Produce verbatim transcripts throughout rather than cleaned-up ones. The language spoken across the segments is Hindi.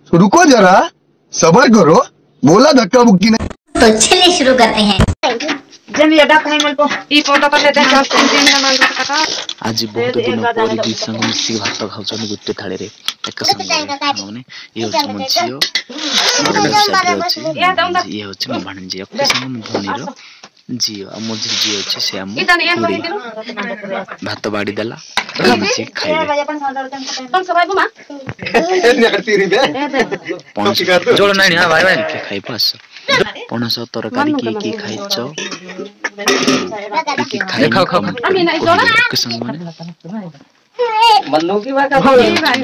रुको जरा, सबर करो, बोला धक्का मुक्की नहीं। तो चलिए शुरू करते हैं। आज बहुत दिन पर दुई संग मिसिक भात खाउछन् गुटे थाली रे एक संग माने ये होछ मो झियो ये होछ मो भाणजी एक संग मो भनी रो झियो आ मो झियो होछ से हम भात बाडी देला मिसी खाइबे जोड़ नाही हा भाई भाई के खाइ पास पणस तरकारी की की खाइछो की खाइ खाओ खाओ के संग माने मन्नू की बात हो रही है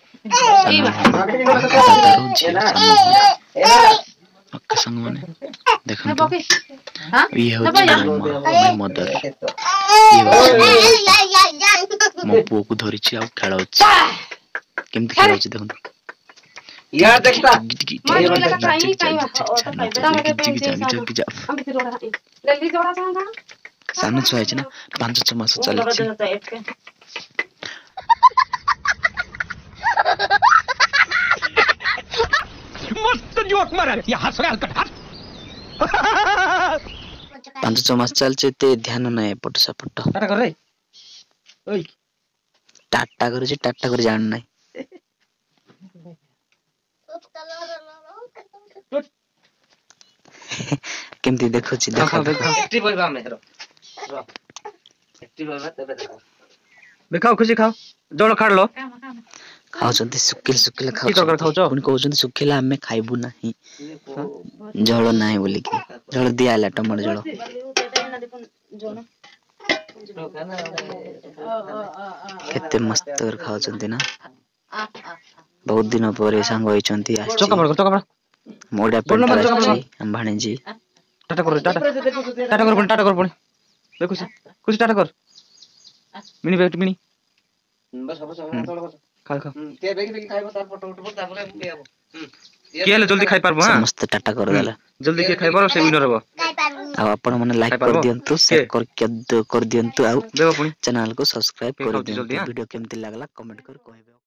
के संग माने देखन तो ये होछ मदर ये मो पो को धरि छी आ खेलाउ छी केमति खेलाउ छी देखन यार देखता मार लगा काई काई जल्दी जोड़ा सांगा सामने छुआ छ ना पाँच छ मास चले छ मस्त जोक मारा ये हंस रहा हल्का पाँच छ मास चल छ ते ध्यान नै पट सपट टाटा कर रे ओइ टाटा कर छ टाटा कर जान नै केमती देखो छी देखो एक्टिव होइबा में रो एक्टिव होइबा तबे देखो देखाओ खुशी खाओ जोड़ खाड़ लो खाओ जंती सुकिल सुकिल खाओ की खाओ छ पुन कहौ जंती सुकिला हमें खाइबु नाही जळ नाही बोली की जळ दियाला टमाटर जळ केते मस्त कर खाओ जंती ना बहुत दिन पर सांग होई चंती आ चोका पड़ चोका पड़ मोडा पेंटा हम भाणे जी टाटा कर टाटा टाटा कर टाटा कर पड़े देखो से कुछ टाटा कर मिनी बेट मिनी बस बस बस खा खा के बेगी बेगी खाइबो तार फोटो उठबो तारपरे हम लेबो के ले जल्दी खाइ पारबो हां मस्त टाटा कर देला जल्दी के खाइ पारो से विनर हबो आ अपन मन लाइक कर दियंतु शेयर कर कर दियंतु आ देबो पुनी चैनल को सब्सक्राइब कर दियंतु वीडियो केमति लागला कमेंट कर कहबे।